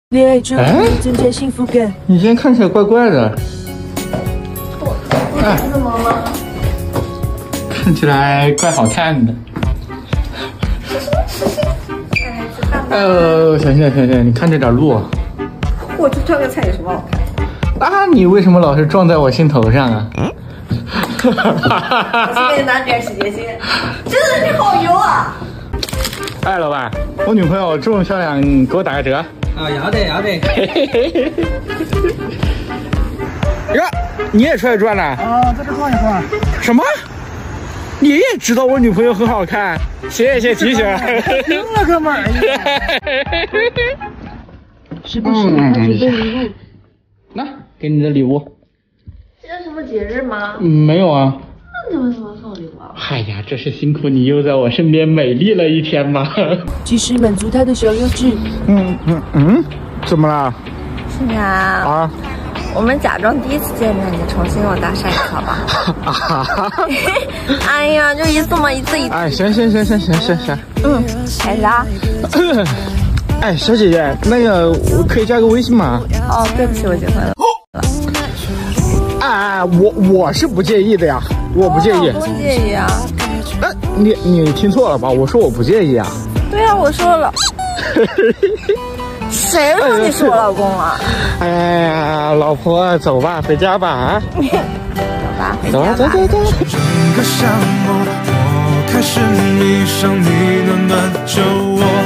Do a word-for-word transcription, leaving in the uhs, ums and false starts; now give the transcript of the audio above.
恋爱之后增加幸福感。 你今天看起来怪怪的。 我我怎么了？ 看起来怪好看的。呃，小心点，小心点，你看这点路。 我就转个菜有什么好看？ 啊，你为什么老是撞在我心头上啊？ 我是给你拿点洗洁精，真的你好油啊！ 哎，老板，我女朋友这种销量，你给我打个折。 啊，要得要得。 呀，你也出来转了？ 啊，在这转一转。 什么？你也知道我女朋友很好看？谢谢提醒。 行了，哥们儿。 是不是要准备礼物？ 那给你的礼物。 今天什么节日吗？ 嗯，没有啊。 那你为什么送礼物啊？ 哎呀，这是辛苦你又在我身边美丽了一天嘛。 及时满足他的小优质。 嗯嗯嗯，怎么了？ 是呀。 啊。 我们假装第一次见面，你重新给我搭讪一次好吧？哎呀，就一次嘛，一次一次。 哎，行行行行行行行。 嗯，开始啊。 哎，小姐姐，那个我可以加个微信吗？ 哦，对不起，我结婚了。 哎哎，我我是不介意的呀，我不介意。 我不介意啊。 哎，你你听错了吧？我说我不介意啊。 对啊，我说了。谁说你是我老公了？ 哎呀，老婆，走吧，回家吧啊！ 走吧，回家吧。 走走走走。 整个夏末，我开始迷上你暖暖酒窝。